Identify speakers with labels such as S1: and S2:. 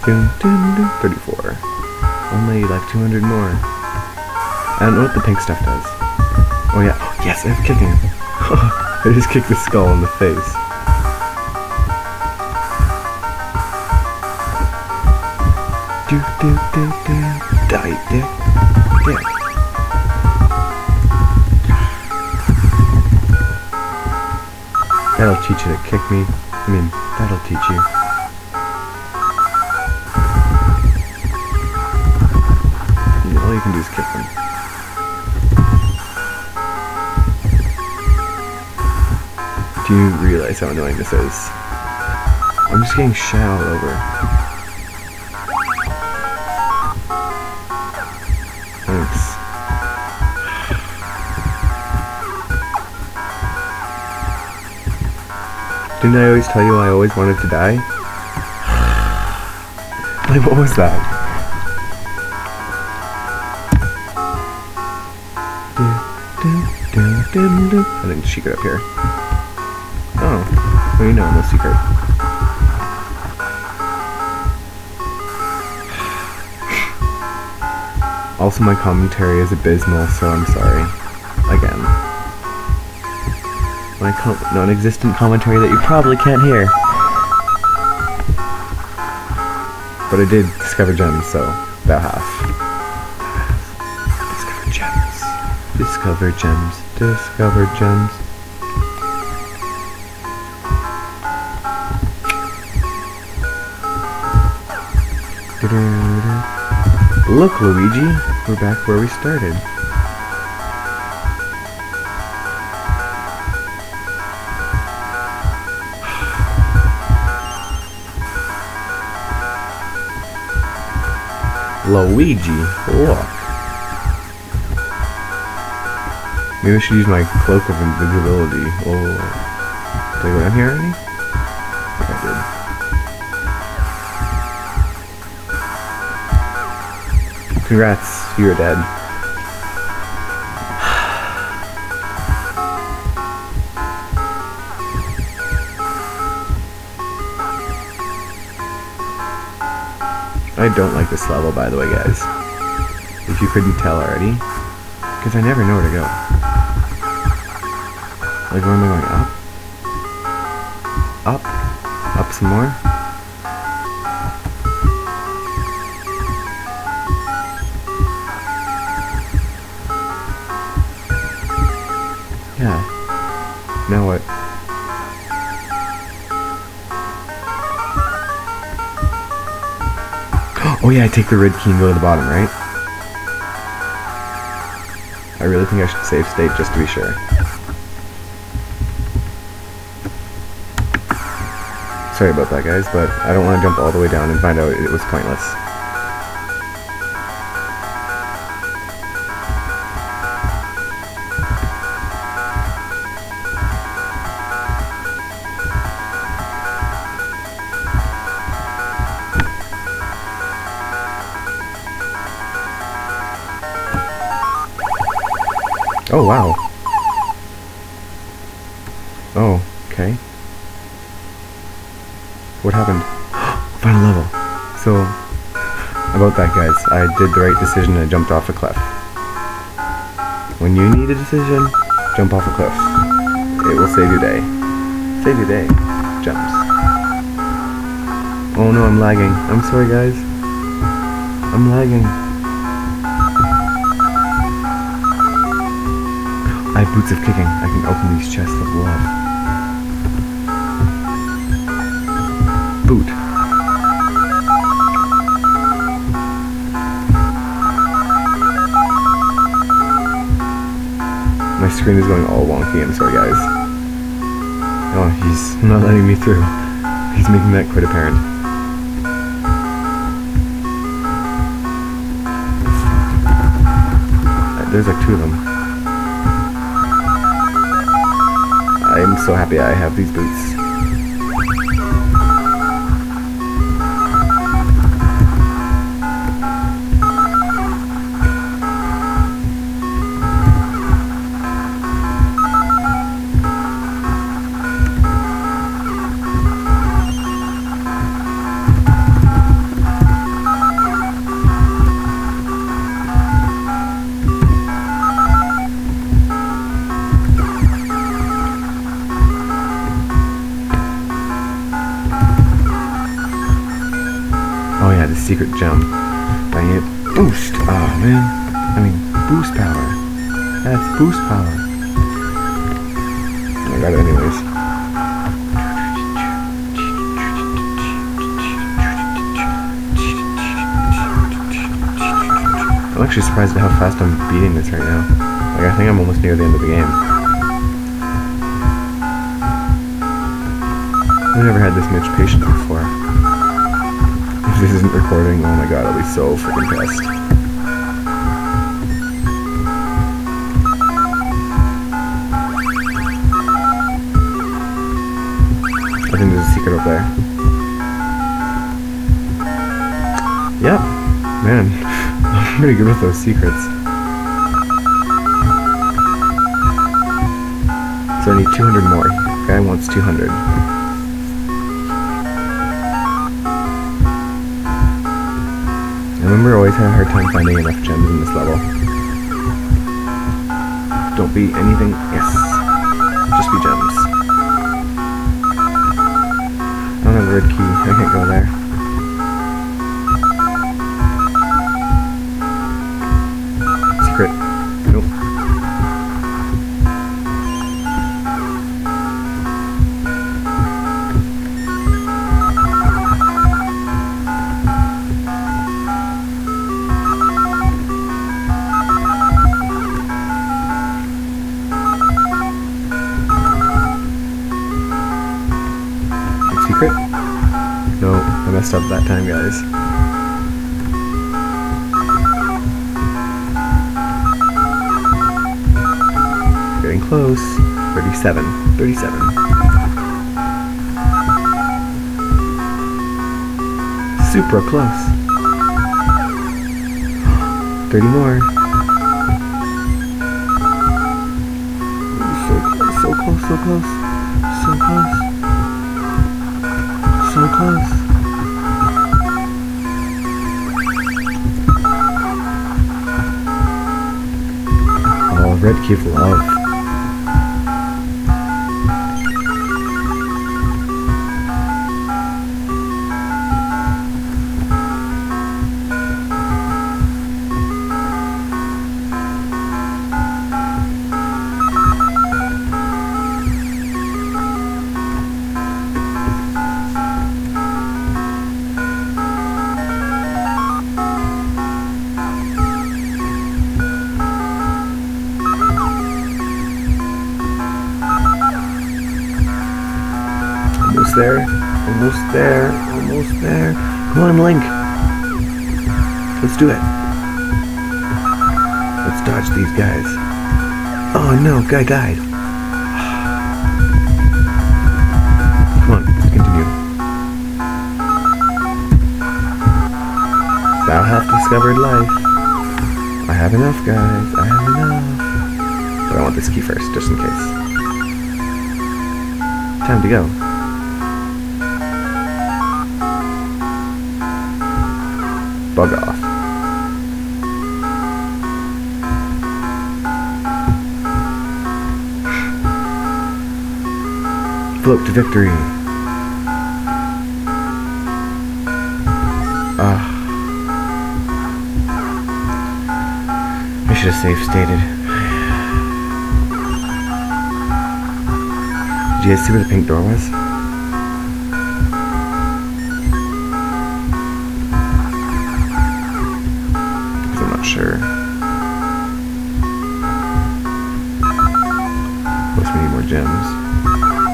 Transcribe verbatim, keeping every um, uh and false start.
S1: Dun, dun, dun. thirty-four. Only like two hundred more. I don't know what the pink stuff does. Oh yeah. Oh, yes, I have kicking. I just kicked the skull in the face. Do do do do. Die, dick. Dick. That'll teach you to kick me. I mean, that'll teach you. All you can do is kick them. Do you realize how annoying this is? I'm just getting shot all over. Thanks. Didn't I always tell you I always wanted to die? Like, what was that? I think secret up here. Oh, well, you know, no secret. Also, my commentary is abysmal, so I'm sorry. Again. My com non-existent commentary that you probably can't hear. But I did discover gems, so about half. Discover gems. Discover gems. Discover gems. Look, Luigi, we're back where we started. Luigi, look. Maybe I should use my cloak of invisibility. Oh, did I go down here already? I think I did. Congrats, you're dead. I don't like this level, by the way, guys. If you couldn't tell already. Because I never know where to go. Like, where am I going? Up? Up? Up some more? Yeah. Now what? Oh yeah, I take the red key and go to the bottom, right? I really think I should save state just to be sure. Sorry about that, guys, but I don't want to jump all the way down and find out it was pointless. Oh, wow. Oh, okay. What happened? Final level. So, about that, guys, I did the right decision and I jumped off a cliff. When you need a decision, jump off a cliff. It will save your day. Save your day. Gems. Oh no, I'm lagging. I'm sorry, guys. I'm lagging. I have boots of kicking. I can open these chests of love. Boot. My screen is going all wonky. I'm sorry, guys. Oh, he's not letting me through. He's making that quite apparent. There's like two of them. I'm so happy I have these boots. secret gem. Dang it. Boost! Ah, man. I mean, boost power. That's boost power. I got it anyways. I'm actually surprised at how fast I'm beating this right now. Like, I think I'm almost near the end of the game. I've never had this much patience before. If this isn't recording, oh my god, I'll be so freaking pissed. I think there's a secret up there. Yep. Man, I'm pretty good with those secrets. So I need two hundred more. Guy wants two hundred. I remember I always had a hard time finding enough gems in this level. Don't be anything. Yes. Just be gems. I don't have a red key. I can't go there. Secret. Nope. Secret? No, I messed up that time, guys. Getting close. thirty-seven. thirty-seven. Super close. thirty more. So close, so close, so close. So close. So close. Oh, red key of love. Almost there, almost there, almost there. Come on, Link. Let's do it. Let's dodge these guys. Oh no, guy died. Come on, let's continue. Thou hast discovered life. I have enough, guys. I have enough. But I want this key first, just in case. Time to go. Bug off. Float to victory. Ah. I should have safe stated. Did you guys see where the pink door was? Sure. Plus we need more gems.